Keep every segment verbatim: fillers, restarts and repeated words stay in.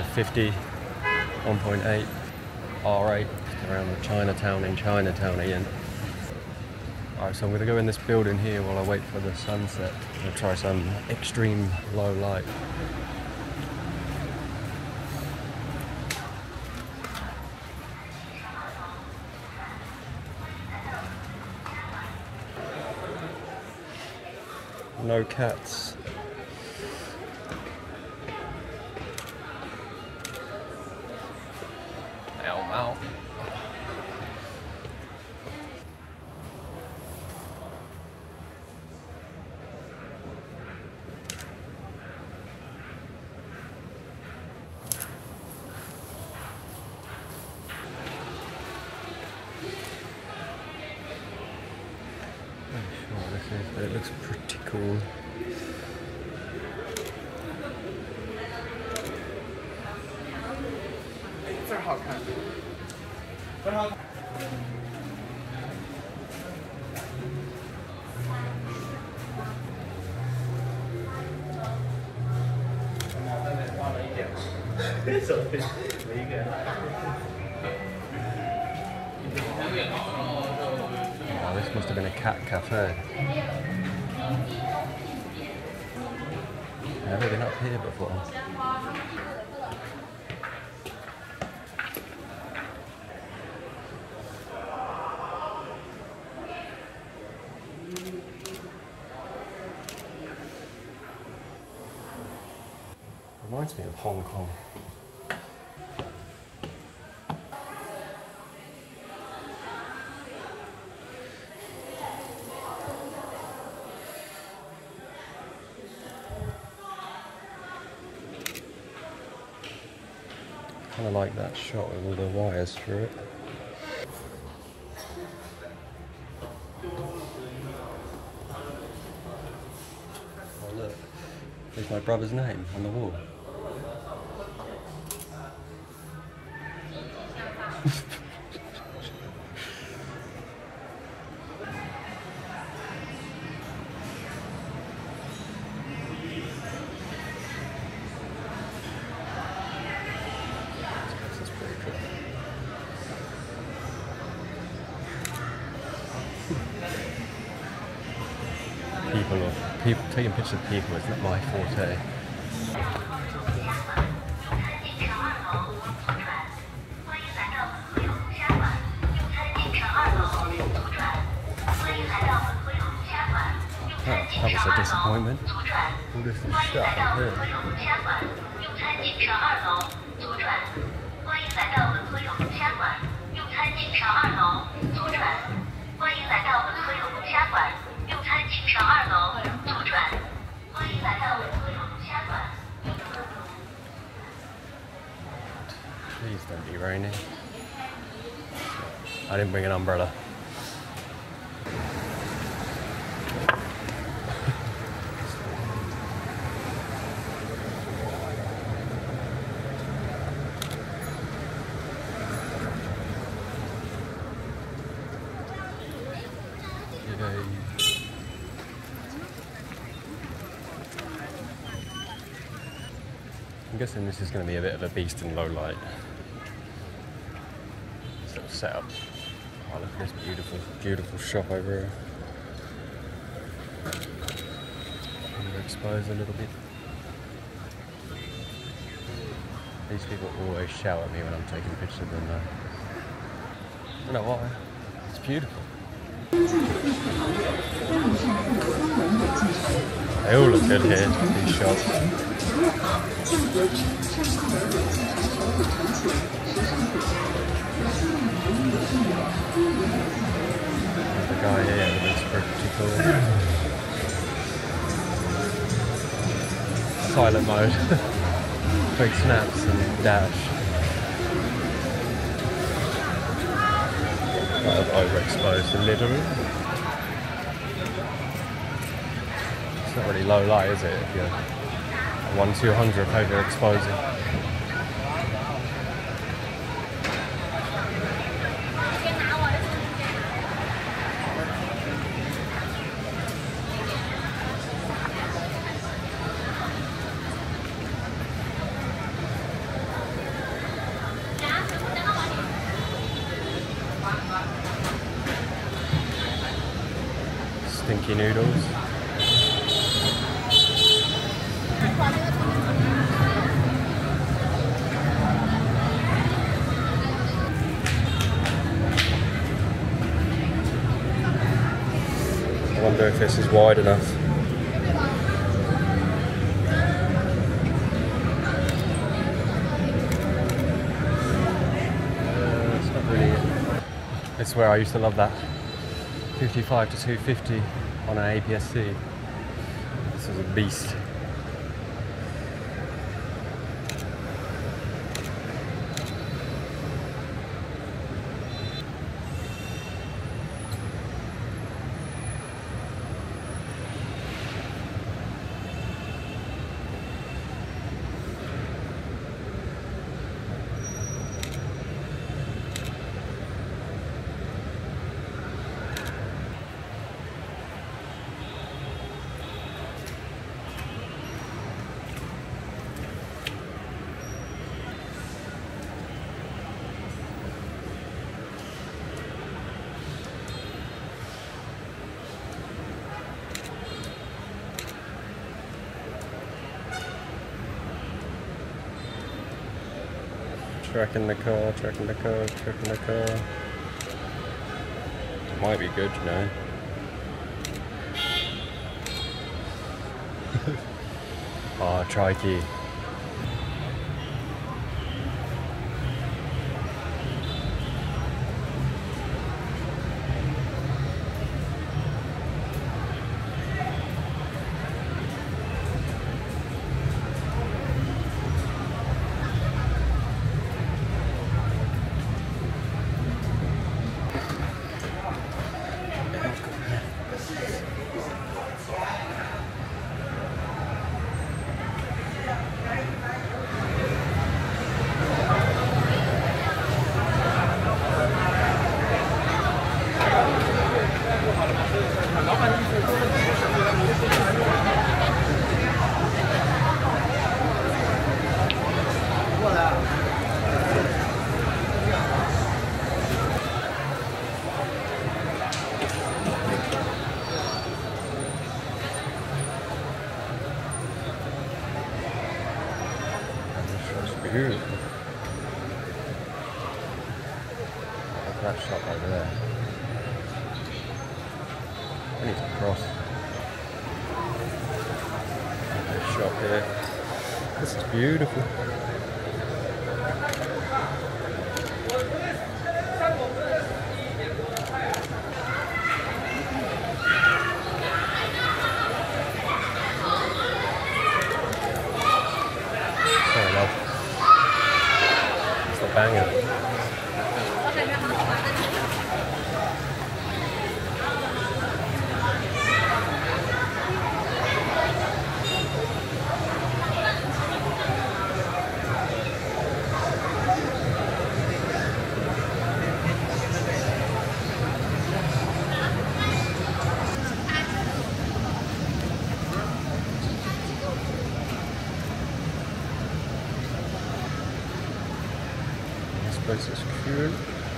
fifty one point eight R eight around the Chinatown in Chinatown again. Alright, so I'm going to go in this building here while I wait for the sunset. I'm going to try some extreme low light. No cats. Ow, ow. But it looks pretty cool. Oh, this must have been a cat cafe. I've never been up here before. Reminds me of Hong Kong. Kind of like that shot with all the wires through it. Oh look, there's my brother's name on the wall. People or people taking pictures of people is not my forte. Oh, that was a disappointment. All this is shut up here. Please don't be raining. I didn't bring an umbrella. I'm guessing this is going to be a bit of a beast in low light. Sort of setup. Oh, look at this beautiful, beautiful shop over here. Underexposed a little bit. These people always shout at me when I'm taking pictures of them though. I don't know why. It's beautiful. They all look good here, these shops. There's a guy here that looks pretty cool. Silent mode. Quick snaps and dash. Kind of overexposed a little bit. It's not really low light, is it? If you're one two hundred overexposing. pinky noodles. I wonder if this is wide enough. Uh, it's not really it. It's where I used to love that fifty-five to two fifty on an A P S C. This is a beast. Tracking the car, tracking the car, tracking the car. It might be good, you know. Ah, oh, trikey. Beautiful. Look at that shop over there. I need to cross. This shop here. This is beautiful. Sorry, love. Banger. This is cool.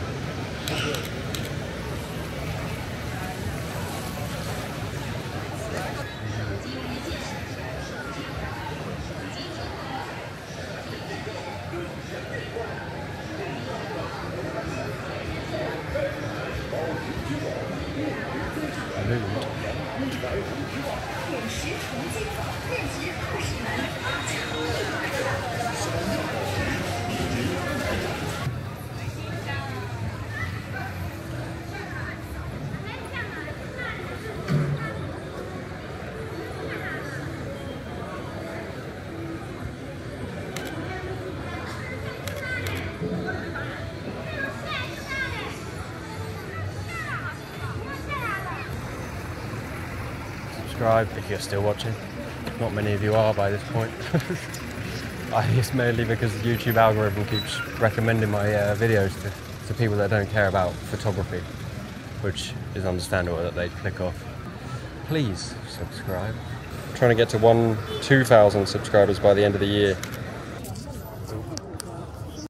Subscribe if you're still watching. Not many of you are by this point. I think it's mainly because the YouTube algorithm keeps recommending my uh, videos to, to people that don't care about photography, which is understandable that they'd click off. Please subscribe. I'm trying to get to one, two thousand subscribers by the end of the year.